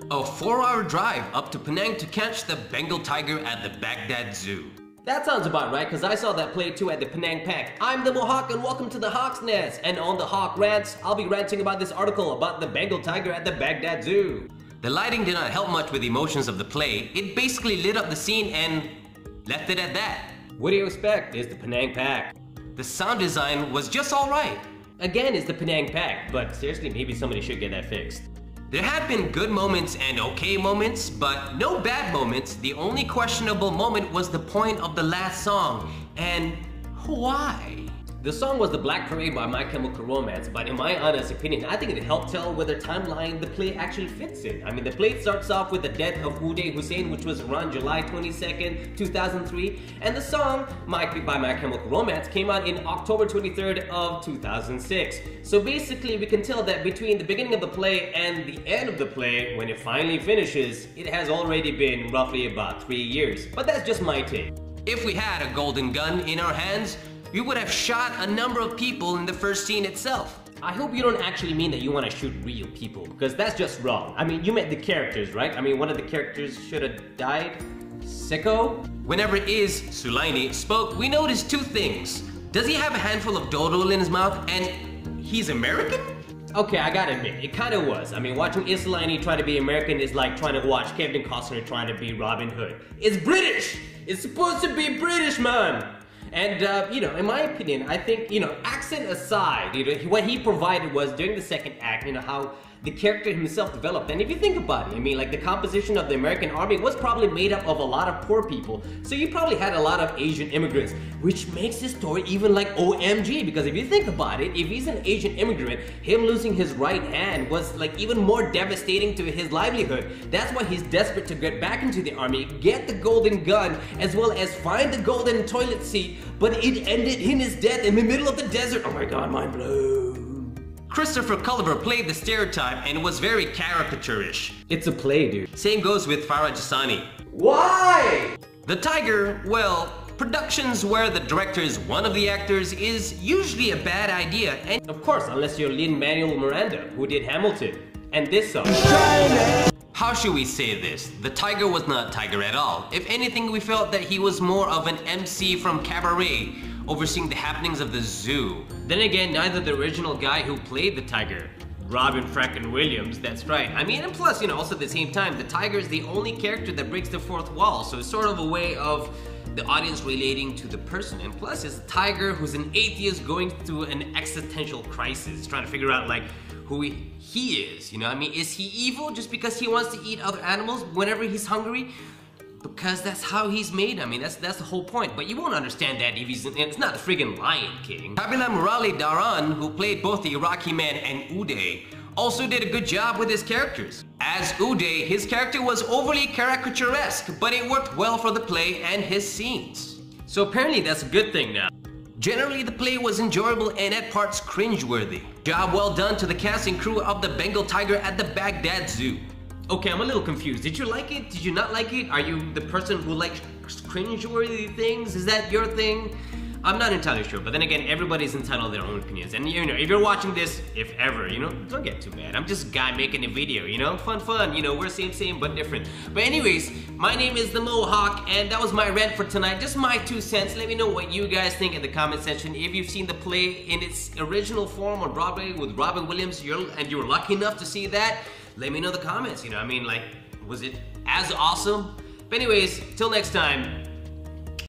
A 4-hour drive up to Penang to catch the Bengal tiger at the Baghdad Zoo. That sounds about right, because I saw that play too at the Penang PAC. I'm the Mohawk and welcome to the Hawk's Nest. And on the Hawk Rants, I'll be ranting about this article about the Bengal tiger at the Baghdad Zoo. The lighting did not help much with the emotions of the play. It basically lit up the scene and left it at that. What do you expect? It's the Penang PAC. The sound design was just alright. Again, it's the Penang PAC, but seriously, maybe somebody should get that fixed. There had been good moments and okay moments, but no bad moments. The only questionable moment was the point of the last song. And why? The song was The Black Parade by My Chemical Romance, but in my honest opinion, I think it helped tell whether timeline the play actually fits in. I mean, the play starts off with the death of Uday Hussein, which was around July 22nd, 2003, and the song by My Chemical Romance came out in October 23rd of 2006. So basically, we can tell that between the beginning of the play and the end of the play, when it finally finishes, it has already been roughly about 3 years. But that's just my take. If we had a golden gun in our hands, we would have shot a number of people in the first scene itself. I hope you don't actually mean that you want to shoot real people, because that's just wrong. I mean, you meant the characters, right? I mean, one of the characters should have died. Sicko? Whenever Sulaini spoke, we noticed two things. Does he have a handful of dodol in his mouth, and he's American? Okay, I gotta admit, it kinda was. I mean, watching Sulaini try to be American is like trying to watch Kevin Costner trying to be Robin Hood. It's British! It's supposed to be British, man! And, in my opinion, I think, accent aside, what he provided was, during the second act, how the character himself developed. And if you think about it, I mean, like, the composition of the American army was probably made up of a lot of poor people. So you probably had a lot of Asian immigrants, which makes this story even like OMG, because if you think about it, if he's an Asian immigrant, him losing his right hand was like even more devastating to his livelihood. That's why he's desperate to get back into the army, get the golden gun, as well as find the golden toilet seat, but it ended in his death in the middle of the desert. Oh my god, mind blown. Christopher Culliver played the stereotype and was very caricature-ish. It's a play, dude. Same goes with Farah Jasani. Why? The tiger, well, productions where the director is one of the actors is usually a bad idea, and of course, unless you're Lin-Manuel Miranda, who did Hamilton, and this song. How should we say this? The tiger was not tiger at all. If anything, we felt that he was more of an MC from Cabaret, overseeing the happenings of the zoo. Then again, neither the original guy who played the tiger, Robin frackin' Williams, that's right. I mean, and plus, also at the same time, the tiger is the only character that breaks the fourth wall, so it's sort of a way of the audience relating to the person. And plus, it's a tiger who's an atheist going through an existential crisis, trying to figure out, like, who he is, I mean, is he evil just because he wants to eat other animals whenever he's hungry? Because that's how he's made. I mean, that's the whole point. But you won't understand that if it's not the friggin' Lion King. Kabila Murali Dharan, who played both the Iraqi man and Uday, also did a good job with his characters. As Uday, his character was overly caricaturesque, but it worked well for the play and his scenes. So apparently that's a good thing now. Generally, the play was enjoyable and at parts cringeworthy. Job well done to the cast and crew of the Bengal tiger at the Baghdad Zoo. Okay, I'm a little confused. Did you like it? Did you not like it? Are you the person who likes cringeworthy things? Is that your thing? I'm not entirely sure, but then again, everybody's entitled to their own opinions. And if you're watching this, if ever, don't get too mad. I'm just a guy making a video, fun, we're same, but different. But anyways, my name is the Mohawk, and that was my rant for tonight. Just my 2 cents. Let me know what you guys think in the comment section. If you've seen the play in its original form on Broadway with Robin Williams, and you were lucky enough to see that, let me know in the comments, I mean, like, was it as awesome? But anyways, till next time,